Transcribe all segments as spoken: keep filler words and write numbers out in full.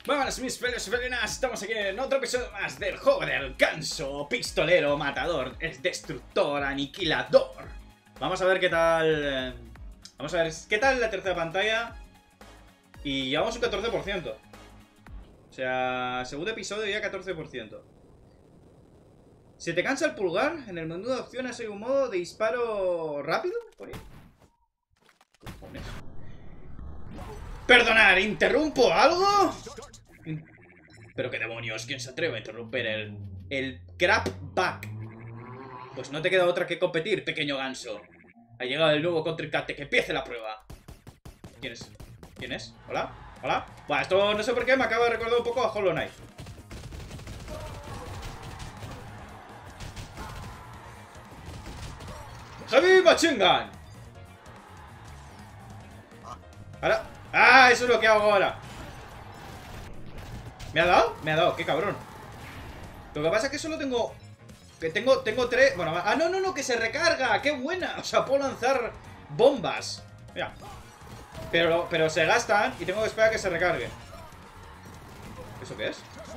Buenas mis felices felinas, estamos aquí en otro episodio más del juego del ganso, pistolero, matador, es destructor, aniquilador. Vamos a ver qué tal. Vamos a ver qué tal la tercera pantalla. Y llevamos un catorce por ciento. O sea, segundo episodio ya catorce por ciento. ¿Se te cansa el pulgar? En el menú de opciones hay un modo de disparo rápido. Por ahí. Cojones. Perdonar, ¿interrumpo algo? Pero qué demonios, ¿quién se atreve a interrumpir el, el grab back? Pues no te queda otra que competir, pequeño ganso. Ha llegado el nuevo contrincante, que empiece la prueba. ¿Quién es? ¿Quién es? ¿Hola? ¿Hola? Bueno, esto no sé por qué me acaba de recordar un poco a Hollow Knight. Heavy Machine Gun. Ahora. ¡Ah! Eso es lo que hago ahora. ¿Me ha dado? Me ha dado, qué cabrón. Lo que pasa es que solo tengo... Que tengo, tengo tres... Bueno, ah, no, no, no, que se recarga. ¡Qué buena! O sea, puedo lanzar bombas. Mira. Pero, pero se gastan y tengo que esperar a que se recargue. ¿Eso qué es?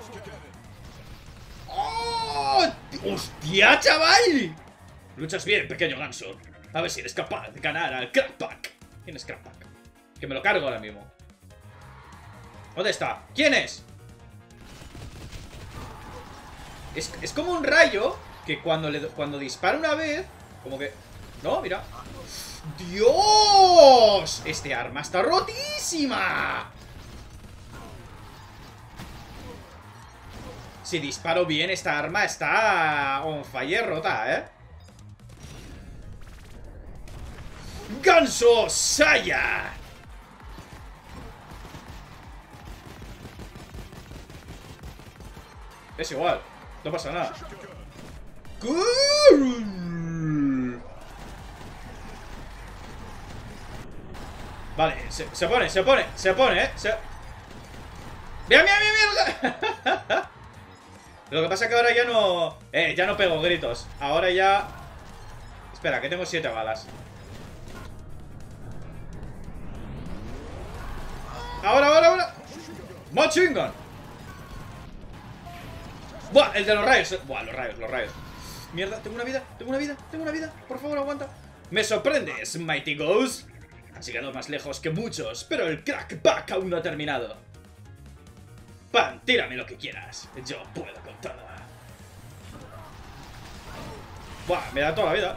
¡Oh! ¡Hostia, chaval! Luchas bien, pequeño ganso. A ver si eres capaz de ganar al Crackpack. ¿Quién es Crackpack? Que me lo cargo ahora mismo. ¿Dónde está? ¿Quién es? Es, es como un rayo que cuando, le, cuando dispara una vez, como que... No, mira. ¡Dios! Este arma está rotísima. Si disparo bien, esta arma está on fire rota, ¿eh? ¡Ganso Saya! Es igual, no pasa nada. Vale, se, se pone, se pone, se pone, eh se... ¡Mira, mira, mira, mira! Lo que pasa es que ahora ya no... Eh, ya no pego gritos. Ahora ya... Espera, que tengo siete balas. Ahora, ahora, ahora. Machine Gun. Buah, el de los rayos. Buah, los rayos, los rayos. Mierda, tengo una vida, tengo una vida, tengo una vida. Por favor, aguanta. Me sorprendes, Mighty Ghost. Has llegado más lejos que muchos, pero el crackback aún no ha terminado. Pan, tírame lo que quieras. Yo puedo con todo. Buah, me da toda la vida.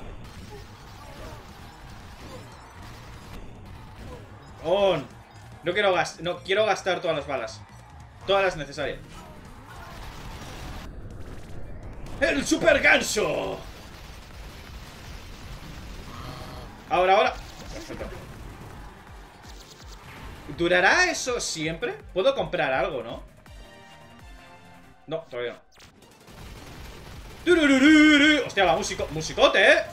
On. No quiero gastar, no quiero gastar todas las balas. Todas las necesarias. ¡El super ganso! Ahora, ahora. Perfecto. ¿Durará eso siempre? Puedo comprar algo, ¿no? No, todavía no. Hostia, la música. Musicote, ¿eh?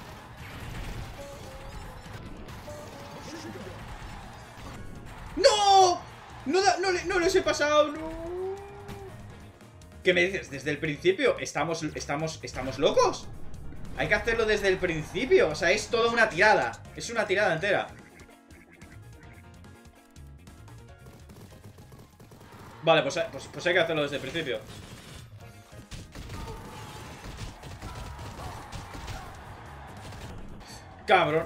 ¡No! No, da, no, no les he pasado, no. ¿Qué me dices? ¿Desde el principio? ¿Estamos, estamos, estamos locos? Hay que hacerlo desde el principio. O sea, es toda una tirada. Es una tirada entera. Vale, pues, pues, pues hay que hacerlo desde el principio. Cabrón.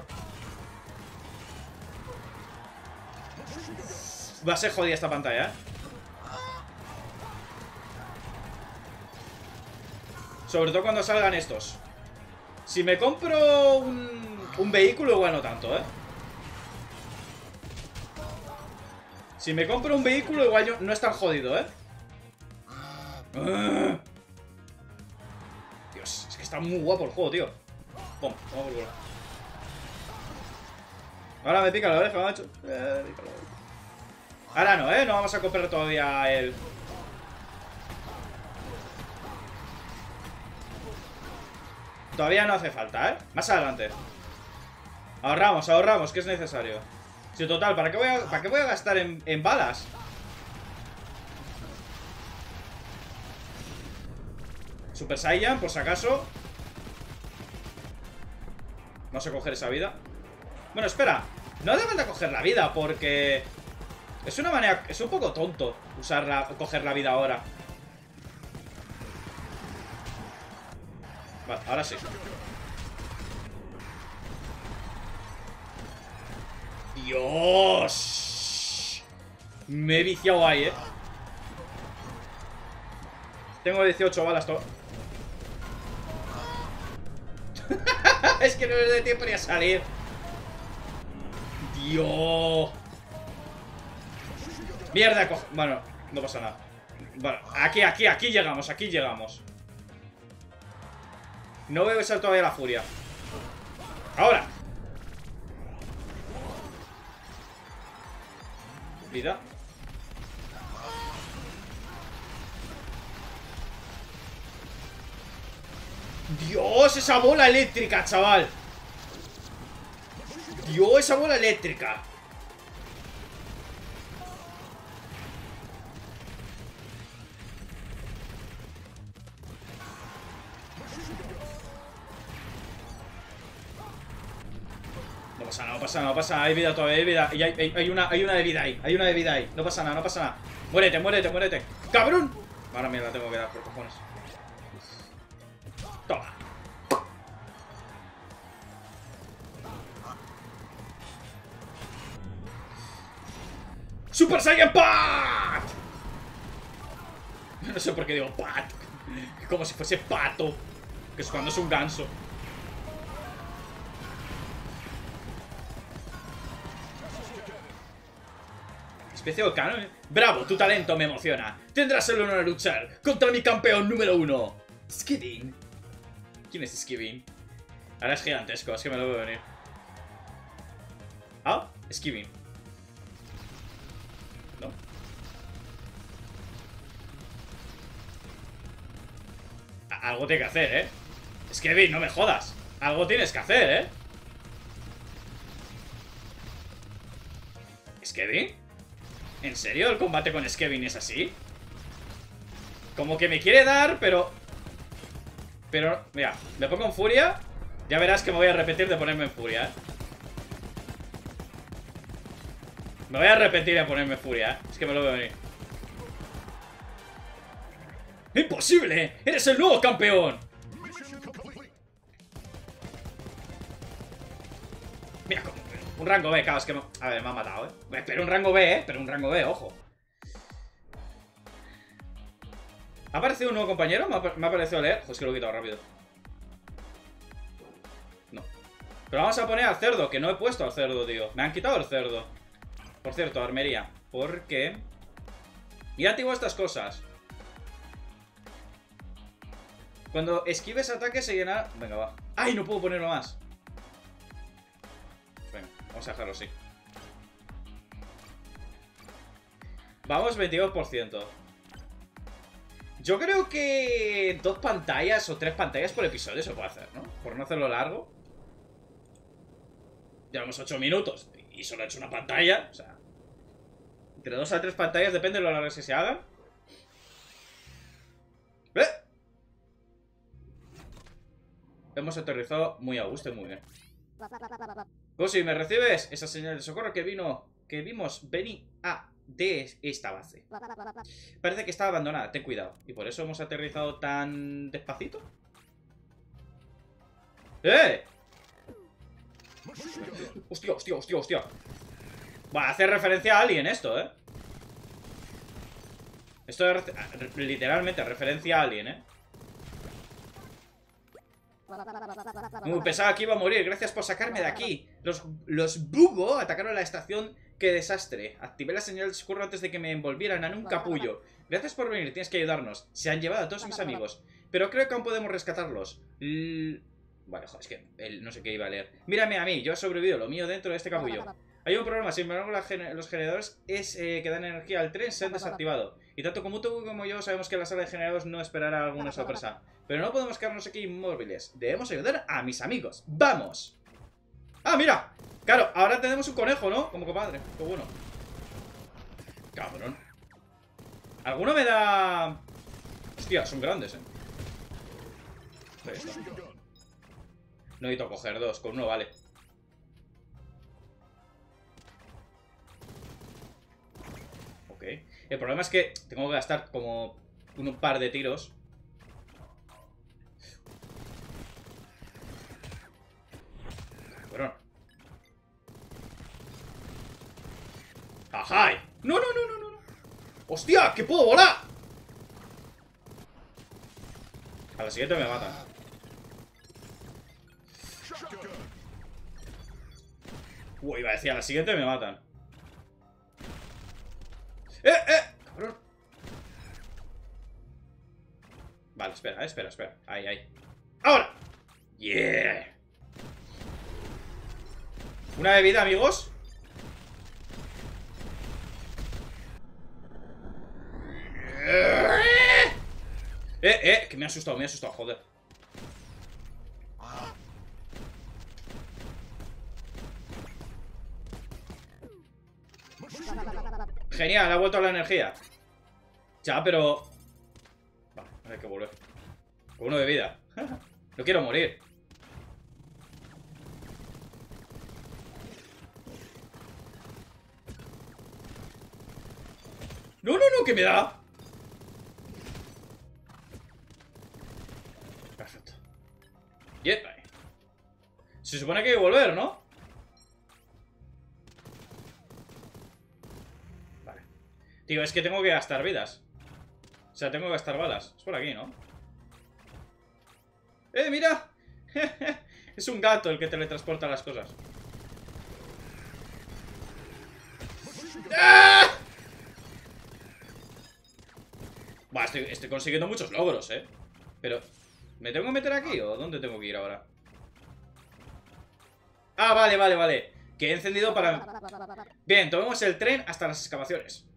Va a ser jodida esta pantalla, ¿eh? Sobre todo cuando salgan estos. Si me compro un, un vehículo, igual no tanto, ¿eh? Si me compro un vehículo, igual yo, no es tan jodido, ¿eh? Uh. Dios, es que está muy guapo el juego, tío. Pum, vamos por culo. Ahora me pica la oreja, macho. Eh, pica la oreja. Ahora no, ¿eh? No vamos a comprar todavía el... Todavía no hace falta, ¿eh? Más adelante. Ahorramos, ahorramos, que es necesario. Si total, ¿para qué voy a, ¿para qué voy a gastar en, en balas? Super Saiyan, por si acaso. Vamos a coger esa vida. Bueno, espera. No hace falta coger la vida porque... Es una manera... Es un poco tonto usarla, coger la vida ahora. Vale, ahora sí. ¡Dios! Me he viciado ahí, eh. Tengo dieciocho balas todo. Es que no le doy tiempo ni a salir. Dios. Mierda, coge... Bueno, no pasa nada. Bueno, aquí, aquí, aquí llegamos, aquí llegamos. No voy a usar todavía la furia. Ahora. Vida. Dios, esa bola eléctrica, chaval. Dios, esa bola eléctrica. No pasa nada, no pasa nada, no pasa nada. Hay vida todavía, hay vida. Y hay, hay, hay, una, hay una de vida ahí. Hay una de vida ahí. No pasa nada, no pasa nada. Muérete, muérete, muérete. ¡Cabrón! Ahora mira, la tengo que dar por cojones. Toma. ¡Super Saiyan Pat! No sé por qué digo Pat. Como si fuese pato. Que es cuando es un ganso. Especial canon. Bravo, tu talento me emociona. Tendrás el honor de luchar contra mi campeón número uno, Skibin. ¿Quién es Skibin? Ahora es gigantesco, es que me lo veo venir. Ah, Skibin. No. Algo tiene que hacer, ¿eh? Skibin, no me jodas. Algo tienes que hacer, ¿eh? ¿Skibin? ¿En serio el combate con Skibin es así? Como que me quiere dar, pero... Pero, mira, me pongo en furia. Ya verás que me voy a repetir de ponerme en furia, ¿eh? Me voy a repetir de ponerme en furia, ¿eh? Es que me lo veo venir. ¡Imposible! ¡Eres el nuevo campeón! Mira, como un rango B, claro, es que me... A ver, me ha matado, ¿eh? Pero un rango B, ¿eh? Pero un rango B, ojo. ¿Ha aparecido un nuevo compañero? ¿Me ha, me ha parecido leer? Pues que lo he quitado rápido. No. Pero vamos a poner al cerdo, que no he puesto al cerdo, tío. Me han quitado el cerdo. Por cierto, armería. Porque... Y activo estas cosas. Cuando esquives ataques se llena... Venga, va. ¡Ay, no puedo ponerlo más! Venga, vamos a dejarlo así. Vamos, veintidós por ciento. Yo creo que dos pantallas o tres pantallas por episodio se puede hacer, ¿no? Por no hacerlo largo. Llevamos ocho minutos y solo he hecho una pantalla. O sea, entre dos a tres pantallas, depende de lo largas que se hagan. ¿Eh? Hemos aterrizado muy a gusto y muy bien. Gosi, ¿me recibes? Esa señal de socorro que vino, que vimos venir a de esta base. Parece que está abandonada, ten cuidado. ¿Y por eso hemos aterrizado tan despacito? ¡Eh! Hostia, hostia, hostia, hostia. Va a hacer referencia a alguien esto, ¿eh? Esto es literalmente referencia a alguien, ¿eh? Uh, pensaba que iba a morir. Gracias por sacarme de aquí. Los, los Bugo atacaron la estación. ¡Qué desastre! Activé la señal de socorro antes de que me envolvieran en un capullo. Gracias por venir, tienes que ayudarnos. Se han llevado a todos mis amigos, pero creo que aún podemos rescatarlos. L... Vale, joder, es que él no sé qué iba a leer. Mírame a mí, yo he sobrevivido, lo mío dentro de este capullo. Hay un problema, sin embargo los generadores es, eh, que dan energía al tren se han desactivado. Y tanto como tú como yo sabemos que la sala de generadores no esperará alguna sorpresa. Pero no podemos quedarnos aquí inmóviles. Debemos ayudar a mis amigos. ¡Vamos! ¡Ah, mira! Claro, ahora tenemos un conejo, ¿no? Como compadre. Qué bueno. Cabrón. ¿Alguno me da...? Hostia, son grandes, ¿eh? No necesito coger dos, con uno vale. El problema es que tengo que gastar como un par de tiros. Cabrón. ¡Ajá! ¡No, no, no, no, no! ¡Hostia! ¡Que puedo volar! A la siguiente me matan. Uy, iba a decir, a la siguiente me matan. ¡Eh, eh! ¡Cabrón! Vale, espera, eh, espera, espera. Ahí, ahí. ¡Ahora! ¡Yeah! Una bebida, amigos. Eh, eh, que me ha asustado, me ha asustado, joder. Genial, ha vuelto la energía. Ya, pero... Vale, hay que volver. Con uno de vida. No quiero morir. No, no, no, que me da. Perfecto. Yep. Se supone que hay que volver, ¿no? Vale. Tío, es que tengo que gastar vidas. O sea, tengo que gastar balas. Es por aquí, ¿no? ¡Eh, mira! Es un gato el que teletransporta las cosas. ¡Ah! Buah, estoy, estoy consiguiendo muchos logros, ¿eh? Pero... ¿me tengo que meter aquí o dónde tengo que ir ahora? Ah, vale, vale, vale. Que he encendido para... Bien, tomemos el tren hasta las excavaciones.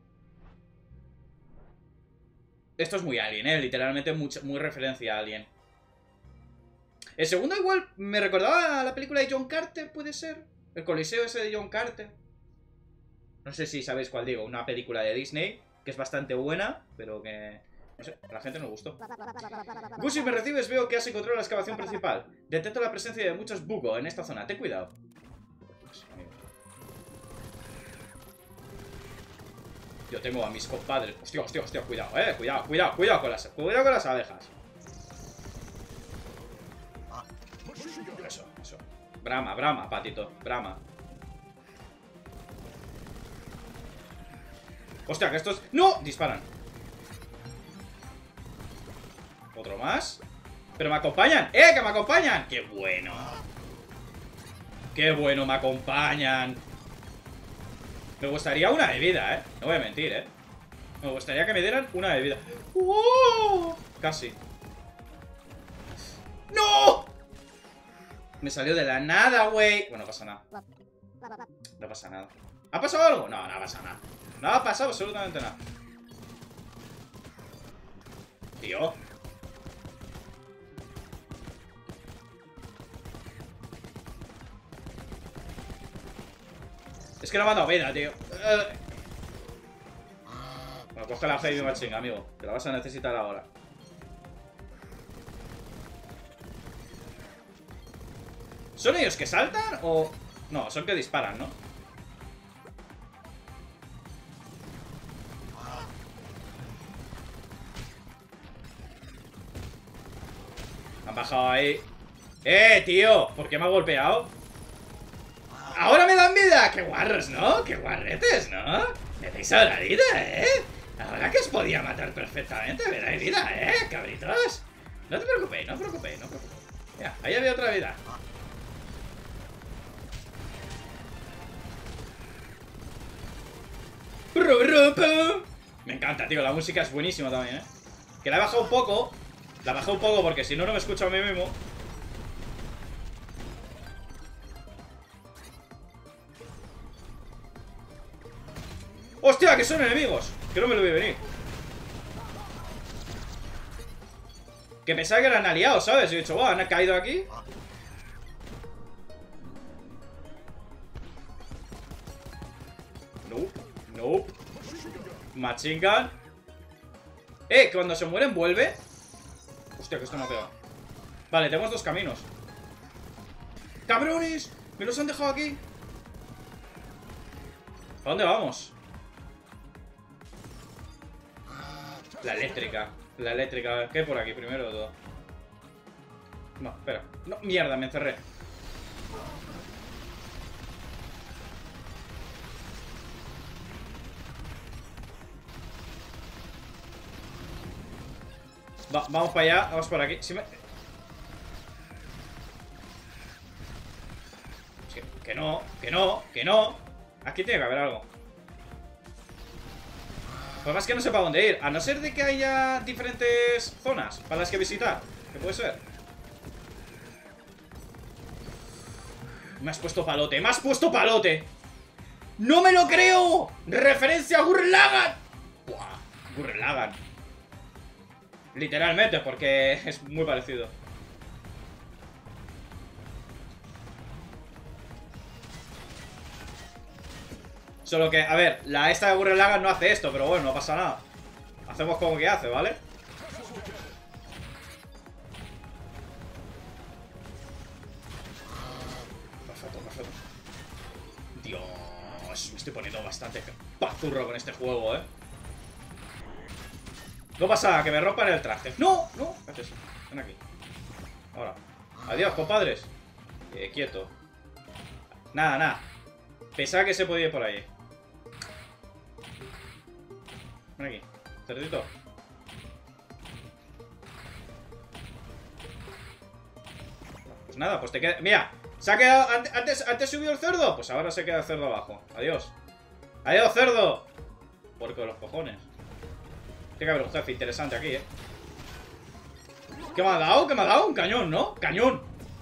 Esto es muy Alien, ¿eh? Literalmente mucha, muy referencia a Alien. El segundo igual me recordaba a la película de John Carter, ¿puede ser? El coliseo ese de John Carter. No sé si sabéis cuál digo. Una película de Disney que es bastante buena, pero que... no sé, a la gente no le gustó. Gus, si me recibes, veo que has encontrado la excavación principal. Detecto la presencia de muchos bugos en esta zona. Ten cuidado. Yo tengo a mis compadres. Hostia, hostia, hostia, cuidado, eh. Cuidado, cuidado, cuidado con las, cuidado con las abejas. Eso, eso. Brama, brama, patito, brama. Hostia, que estos... ¡No! Disparan. Otro más. Pero me acompañan. ¡Eh! ¡Que me acompañan! ¡Qué bueno! ¡Qué bueno! Me acompañan. Me gustaría una bebida, ¿eh? No voy a mentir, ¿eh? Me gustaría que me dieran una bebida. ¡Oh! Casi. ¡No! Me salió de la nada, güey. Bueno, no pasa nada. No pasa nada. ¿Ha pasado algo? No, no ha pasado nada. No ha pasado absolutamente nada. Tío. Es que no me ha dado vida, tío. Bueno, coge la Heavy Machine, amigo. Te la vas a necesitar ahora. ¿Son ellos que saltan o...? No, son que disparan, ¿no? Han bajado ahí. ¡Eh, tío! ¿Por qué me ha golpeado? ¡Ahora me dan vida! ¡Qué guarros, ¿no? ¡Qué guarretes, ¿no? Me dais ahora vida, ¿eh? Ahora que os podía matar perfectamente, me dais vida, ¿eh, cabritos? No te preocupéis, no os preocupéis, no os preocupéis. Mira, ahí había otra vida. Me encanta, tío, la música es buenísima también, ¿eh? Que la he bajado un poco. La he bajado un poco porque si no, no me escucho a mí mismo. ¡Hostia, que son enemigos! Que no me lo voy a venir. Que pensaba que eran aliados, ¿sabes? Y he dicho, wow, han caído aquí. Nope, nope. Machine gun. Eh, cuando se mueren vuelve. Hostia, que esto me ha pegado. Vale, tenemos dos caminos. ¡Cabrones! ¡Me los han dejado aquí! ¿A dónde vamos? La eléctrica. La eléctrica. ¿Qué hay por aquí primero de todo? No, espera. No, mierda, me encerré. Va, vamos para allá, vamos por aquí. Si me... que, que no, que no, que no. Aquí tiene que haber algo. Pues más que no sé para dónde ir. A no ser de que haya diferentes zonas para las que visitar. ¿Qué puede ser? Me has puesto palote, me has puesto palote. ¡No me lo creo! ¡Referencia a Gurren Lagann! ¡Buah! Gurren Lagann. Literalmente, porque es muy parecido. Solo que, a ver, la esta de Gurren Lagann no hace esto, pero bueno, no pasa nada. Hacemos como que hace, ¿vale? Perfecto, perfecto. Dios, me estoy poniendo bastante pazurro con este juego, ¿eh? No pasa nada, que me rompan el traje. ¡No! ¡No! ¿Qué haces? Ven aquí. Ahora. Adiós, compadres. Eh, quieto. Nada, nada. Pensaba que se podía ir por ahí. Ven aquí. Cerdito. Pues nada, pues te queda... Mira, se ha quedado... Antes, antes subió el cerdo. Pues ahora se queda el cerdo abajo. Adiós. Adiós, cerdo. Porco de los cojones. Tiene que haber un jefe interesante aquí, ¿eh? ¿Qué me ha dado? ¿Qué me ha dado? Un cañón, ¿no? ¡Cañón!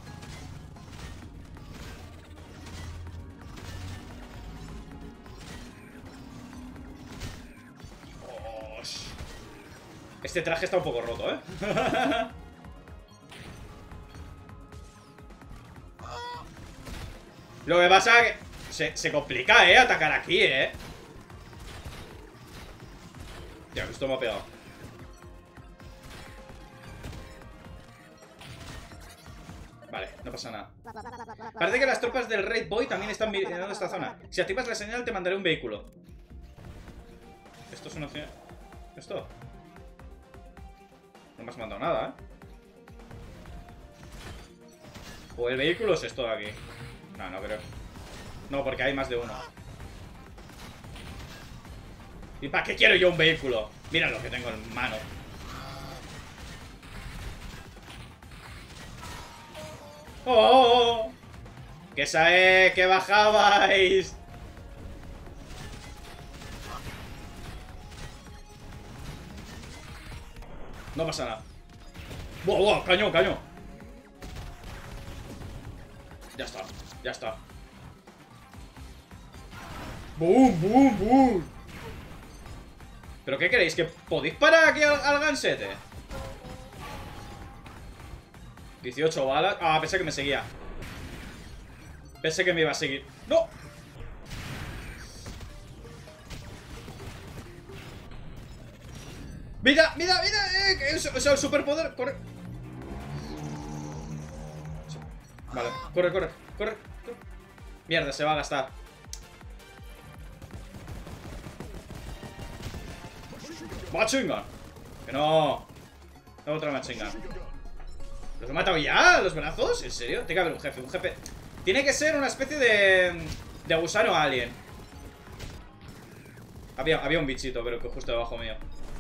Dios. Este traje está un poco roto, ¿eh? Lo que pasa es que se, se complica, ¿eh? Atacar aquí, ¿eh? Ya, esto me ha pegado. Vale, no pasa nada. Parece que las tropas del Raid Boy también están visitando esta zona. Si activas la señal te mandaré un vehículo. Esto es una opción. ¿Esto? No me has mandado nada, ¿eh? O el vehículo es esto de aquí. No, no creo. No, porque hay más de uno. ¿Y para qué quiero yo un vehículo? Mira lo que tengo en mano. ¡Oh! ¡Que sabe que bajabais! No pasa nada. ¡Buah, buah! ¡Cañón, cañón! Ya está, ya está. ¡Bum, bum, bum! ¿Pero qué queréis? ¿Que podéis parar aquí al, al gansete? dieciocho balas. Ah, pensé que me seguía. Pensé que me iba a seguir. ¡No! ¡Vida! ¡Vida! ¡Vida! Eh, o sea, el superpoder. Corre. Vale, corre, corre, corre, corre. Mierda, se va a gastar. Machine gun. Que no. Tengo otra machine gun. ¿Los he matado ya? ¿Los brazos? ¿En serio? Tiene que haber un jefe, un jefe. Tiene que ser una especie de... de gusano alien. Había, había un bichito, pero que justo debajo mío.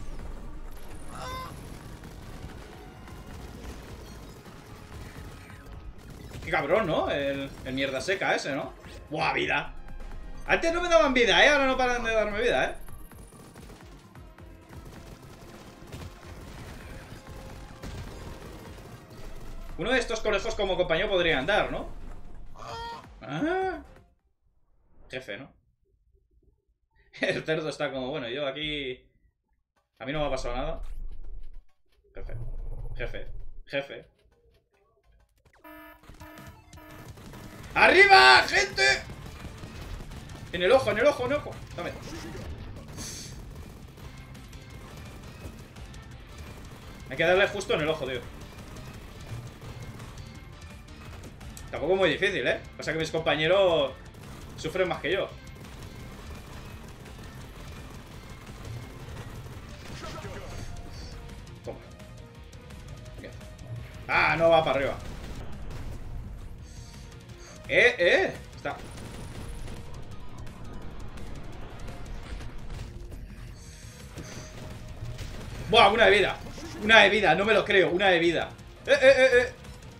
Qué cabrón, ¿no? El, el mierda seca ese, ¿no? ¡Buah, vida! Antes no me daban vida, ¿eh? Ahora no paran de darme vida, ¿eh? Uno de estos conejos como compañero podría andar, ¿no? Ah. Jefe, ¿no? El cerdo está como, bueno, yo aquí... A mí no me ha pasado nada. Jefe. Jefe. Jefe. ¡Arriba, gente! En el ojo, en el ojo, en el ojo. Dame. Hay que darle justo en el ojo, tío. Tampoco muy difícil, ¿eh? Pasa que mis compañeros sufren más que yo. Ah, no va para arriba. Eh, eh. Está. Buah, una de vida. Una de vida, no me lo creo. Una de vida. Eh, eh, eh, eh.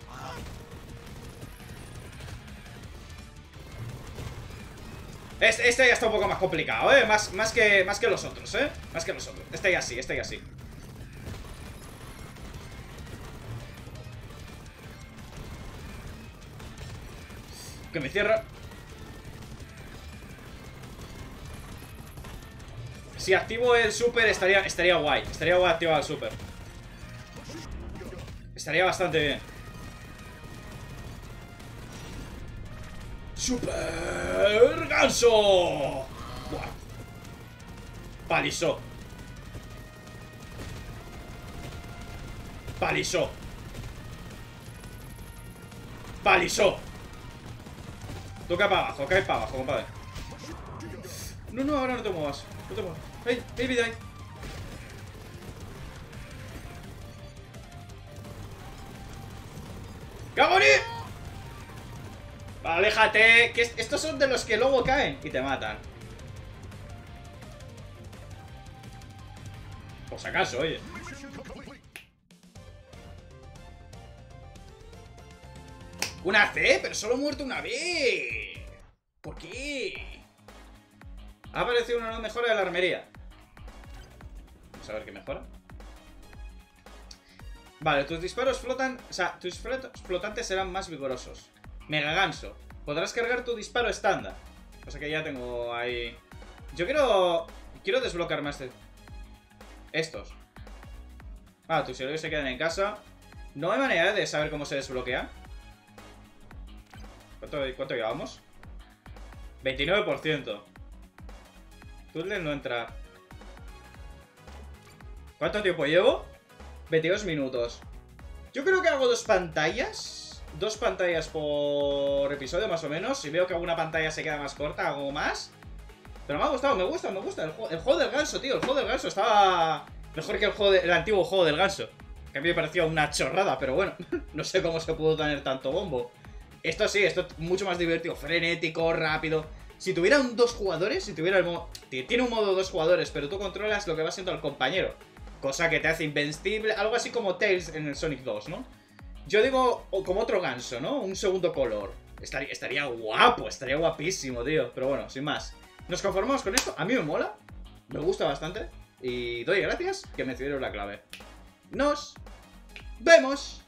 Este, este ya está un poco más complicado, ¿eh? Más, más, que, más que los otros, ¿eh? Más que los otros. Este ya sí, este ya sí. Que me cierra. Si activo el super estaría, estaría guay. Estaría guay activar el super. Estaría bastante bien. ¡Super ganso! Buah. Palisó. Palisó. Palisó. Toca para abajo, cae para abajo, compadre. No, no, ahora no te muevas. No te muevas. ¡Ey! ¡Ey, vida ahí! ¡Cagoní! Aléjate, que estos son de los que luego caen y te matan. Por si acaso, oye. Una C, pero solo he muerto una vez. ¿Por qué? Ha aparecido una nueva mejora de la armería. Vamos a ver qué mejora. Vale, tus disparos flotan. O sea, tus flotantes serán más vigorosos. Mega ganso. Podrás cargar tu disparo estándar. O sea que ya tengo ahí. Yo quiero. Quiero desbloquear más de estos. Ah, tus héroes se quedan en casa. No hay manera de saber cómo se desbloquea. ¿Cuánto, cuánto llevamos? veintinueve por ciento. Tunnel no entra. ¿Cuánto tiempo llevo? veintidós minutos. Yo creo que hago dos pantallas. Dos pantallas por episodio más o menos. Si veo que alguna pantalla se queda más corta, hago más. Pero me ha gustado, me gusta, me gusta. El juego, el juego del ganso, tío. El juego del ganso estaba mejor que el, juego de, el antiguo juego del ganso. Que a mí me parecía una chorrada, pero bueno. No sé cómo se pudo tener tanto bombo. Esto sí, esto es mucho más divertido. Frenético, rápido. Si tuviera un dos jugadores, si tuviera el modo... Tiene un modo dos jugadores, pero tú controlas lo que va siendo el compañero. Cosa que te hace invencible. Algo así como Tails en el Sonic dos, ¿no? Yo digo como otro ganso, ¿no? Un segundo color. Estaría, estaría guapo, estaría guapísimo, tío. Pero bueno, sin más. Nos conformamos con esto. A mí me mola. Me gusta bastante. Y doy gracias que me dieron la clave. Nos vemos.